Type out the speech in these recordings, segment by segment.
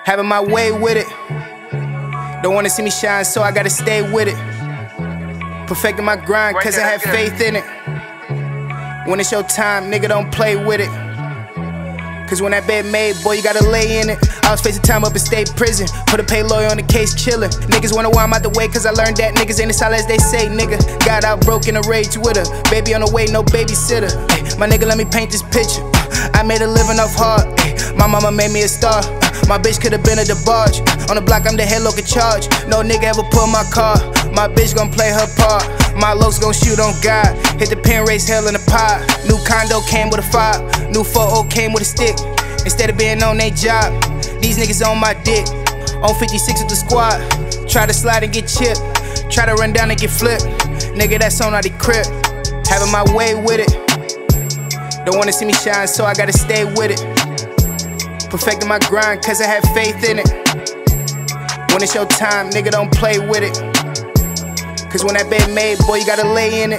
Having my way with it. Don't wanna see me shine, so I gotta stay with it. Perfecting my grind, cause I have faith in it. When it's your time, nigga, don't play with it. Cause when that bed made, boy, you gotta lay in it. I was facing time up in state prison. Put a pay lawyer on the case, chillin'. Niggas wonder why I'm out the way, cause I learned that niggas ain't as solid as they say, nigga. Got out broke in a rage with her. Baby on the way, no babysitter. Ay, my nigga, let me paint this picture. I made a living off hard. Ay, my mama made me a star. My bitch could've been a DeBarge. On the block, I'm the head local charge. No nigga ever pull my car. My bitch gon' play her part. My looks gon' shoot on God. Hit the pen, race hell in the pot. New condo came with a 5. New 4 came with a stick. Instead of being on they job, these niggas on my dick. On 56 with the squad. Try to slide and get chipped. Try to run down and get flipped. Nigga, that's on out the crib. Having my way with it. Don't wanna see me shine, so I gotta stay with it. Perfecting my grind, cause I have faith in it. When it's your time, nigga, don't play with it. Cause when that bed made, boy, you gotta lay in it.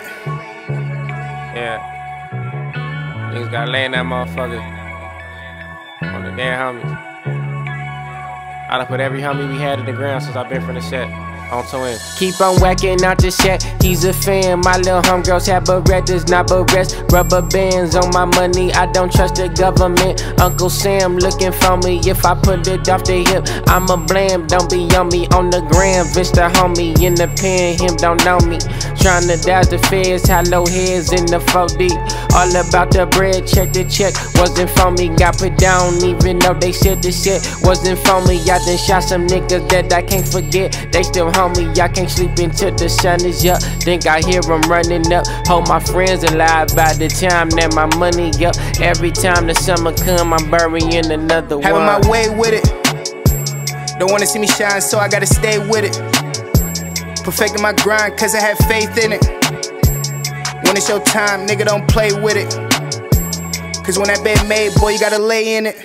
Yeah. Niggas gotta lay in that motherfucker. On the damn homies. I done put every homie we had in the ground since I've been from the set. On to him. Keep on whacking out the set. He's a fan. My little homegirls have berettas, not berets. Rubber bands on my money. I don't trust the government. Uncle Sam looking for me. If I put it off the hip, I'm a blam. Don't be on me on the gram. Vince the homie in the pen. Him don't know me. Trying to dodge the feds. Hollow heads in the 4D. All about the bread. Check the check. Wasn't for me. Got put down even though they said the shit wasn't for me. I done shot some niggas that I can't forget. They still homie, I can't sleep until the sun is up. Think I hear them running up. Hold my friends alive by the time that my money up. Every time the summer come, I'm burying another one. Having my way with it. Don't wanna see me shine, so I gotta stay with it. Perfecting my grind, cause I have faith in it. When it's your time, nigga, don't play with it. Cause when that bed made, boy, you gotta lay in it.